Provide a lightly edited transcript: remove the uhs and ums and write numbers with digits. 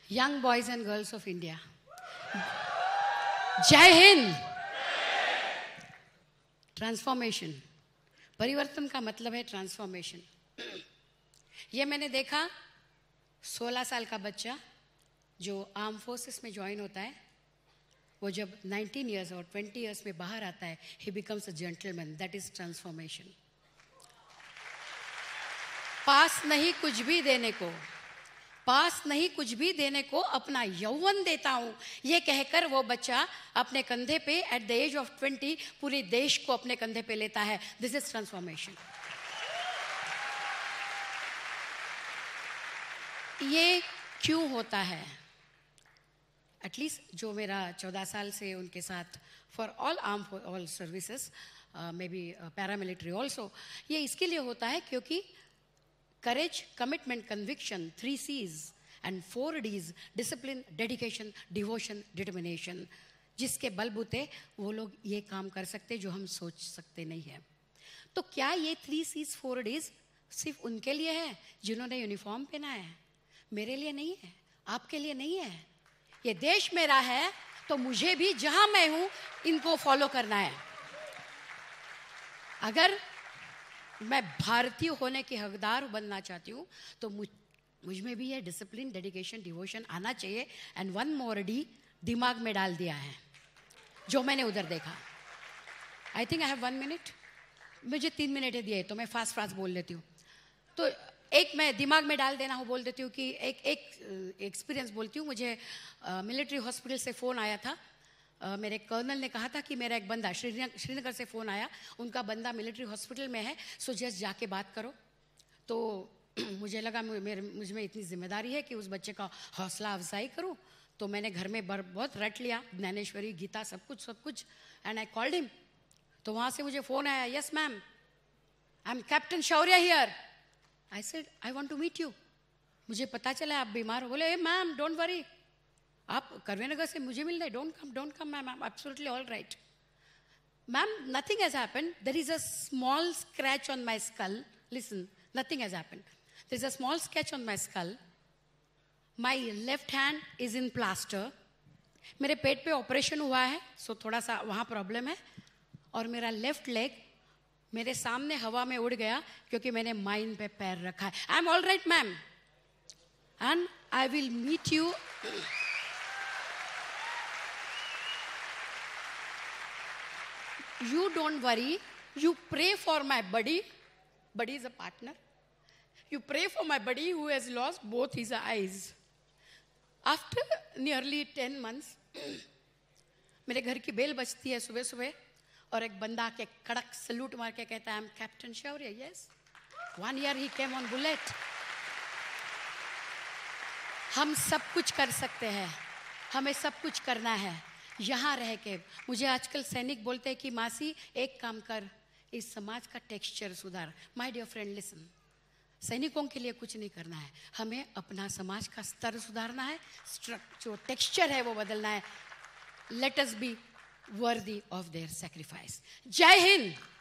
young boys and girls of India. जय Hind. Transformation, परिवर्तन का मतलब है ट्रांसफॉर्मेशन. ये मैंने देखा 16 साल का बच्चा जो आर्म फोर्सेस में ज्वाइन होता है, वो जब 19 इयर्स और 20 इयर्स में बाहर आता है, he becomes a gentleman. That is transformation. पास नहीं कुछ भी देने को, पास नहीं कुछ भी देने को अपना यौवन देता हूं, ये कहकर वो बच्चा अपने कंधे पे एट द एज ऑफ 20 पूरे देश को अपने कंधे पे लेता है. This is transformation. ये क्यों होता है? एटलीस्ट जो मेरा 14 साल से उनके साथ for all arm all services, maybe paramilitary also, ये इसके लिए होता है क्योंकि courage, commitment, conviction, 3 C's and 4 D's, discipline, dedication, devotion, determination, जिसके बलबूते वो लोग ये काम कर सकते जो हम सोच सकते नहीं है. तो क्या ये 3 C's 4 D's सिर्फ उनके लिए है जिन्होंने यूनिफॉर्म पहना है? मेरे लिए नहीं है, आपके लिए नहीं है. ये देश मेरा है तो मुझे भी जहां मैं हूं इनको फॉलो करना है. अगर मैं भारतीय होने के हकदार बनना चाहती हूँ तो मुझ में भी ये डिसिप्लिन, डेडिकेशन, डिवोशन आना चाहिए. एंड वन मोर डी दिमाग में डाल दिया है जो मैंने उधर देखा. I think I have 1 minute. मुझे 3 मिनट दिए तो मैं फास्ट फास्ट बोल लेती हूँ. तो एक मैं दिमाग में डाल देना हूँ बोल देती हूँ कि एक एक्सपीरियंस बोलती हूँ. मुझे मिलिट्री हॉस्पिटल से फ़ोन आया था. मेरे कर्नल ने कहा था कि मेरा एक बंदा श्रीनगर से फ़ोन आया, उनका बंदा मिलिट्री हॉस्पिटल में है, सो जस्ट जाके बात करो. तो मुझे लगा मुझ में इतनी जिम्मेदारी है कि उस बच्चे का हौसला अफजाई करूं. तो मैंने घर में बहुत रट लिया, ज्ञानेश्वरी, गीता, सब कुछ. And I called him. तो वहाँ से मुझे फ़ोन आया, yes ma'am, I am captain Shaurya here. I said I want to meet you. मुझे पता चला आप बीमार हो. बोले मैम डोंट वरी, आप करवेनगर से मुझे मिल रहे, don't come ma'am, I am absolutely all right. Ma'am nothing has happened, there is a small scratch on my skull. Listen, nothing has happened, there is a small scratch on my skull. My left hand is in plaster. मेरे पेट पे operation हुआ है, सो थोड़ा सा वहाँ problem है. और मेरा लेफ्ट लेग मेरे सामने हवा में उड़ गया क्योंकि मैंने माइन पे पैर रखा है. I am all right ma'am, and I will meet you. You don't worry, you pray for my buddy. Buddy is a partner. You pray for my buddy who has lost both his eyes. After nearly 10 months, मेरे घर की bell बजती है सुबह सुबह और एक बंदा आके कड़क सल्यूट मार के कहता है, I am captain Shaurya. Yes, 1 year he came on bullet. हम सब कुछ कर सकते हैं, हमें सब कुछ करना है यहाँ रह के. मुझे आजकल सैनिक बोलते हैं कि मासी एक काम कर, इस समाज का टेक्सचर सुधार. माय डियर फ्रेंड लिसन, सैनिकों के लिए कुछ नहीं करना है, हमें अपना समाज का स्तर सुधारना है, जो टेक्सचर है वो बदलना है. Let us be worthy of their sacrifice. जय हिंद.